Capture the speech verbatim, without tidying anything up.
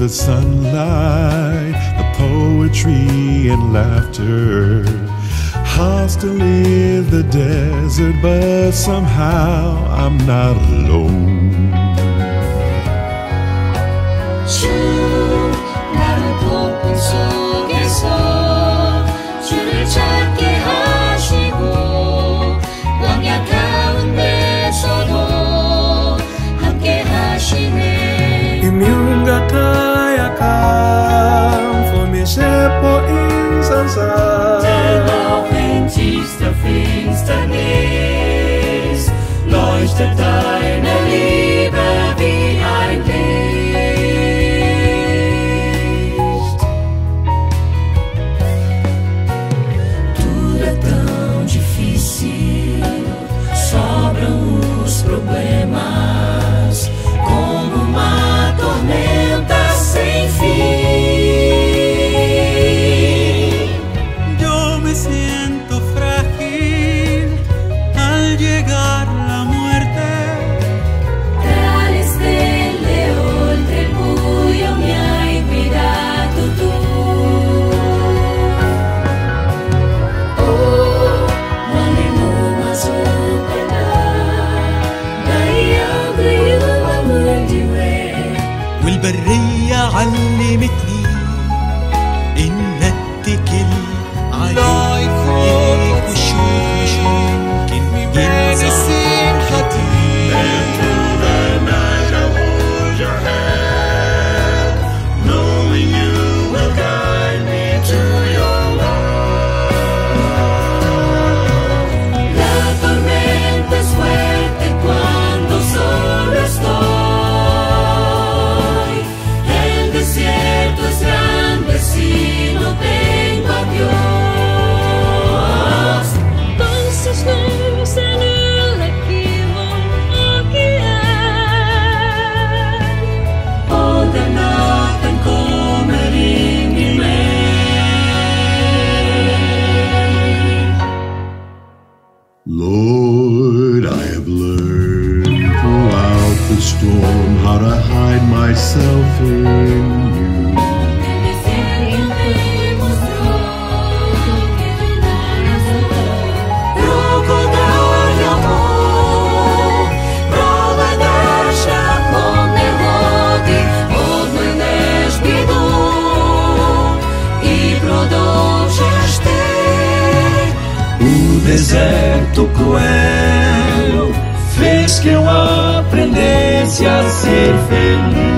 the sunlight, the poetry and laughter. Hostile is the desert, but somehow I'm not alone. 주 나를 폭풍 속에서 주를 찾게 하시고 광야 가운데서도 함께 하시네. Immune gakayakan for me shepo insansa. Der aufwendigste Finsternis leuchtet deine Liebe wie ein Licht. Tudo é tão difícil, sobram os problemas como uma tormenta sem fim. Yo me siento frágil al llegar la muerte. Tales delle oltre il buio mi hai guidato tu. Oh, malemu masukana, daya gayuma muldiwe. والبرية علمتني إن اتكل عليك وشوف يمكن ينسى La tormenta es fuerte cuando solo estoy. El desierto es grande si no tengo a Dios. Entonces no se nada que Poder natten kommer in i mig. Lord, I have learned throughout the storm how to hide myself in you. El desierto me mostró que no eras tú. Rukodaje amor, проведеш шляхом негоди, обминеш біду і продовжиш ти. O deserto cruel fez que eu aprendesse a ser feliz.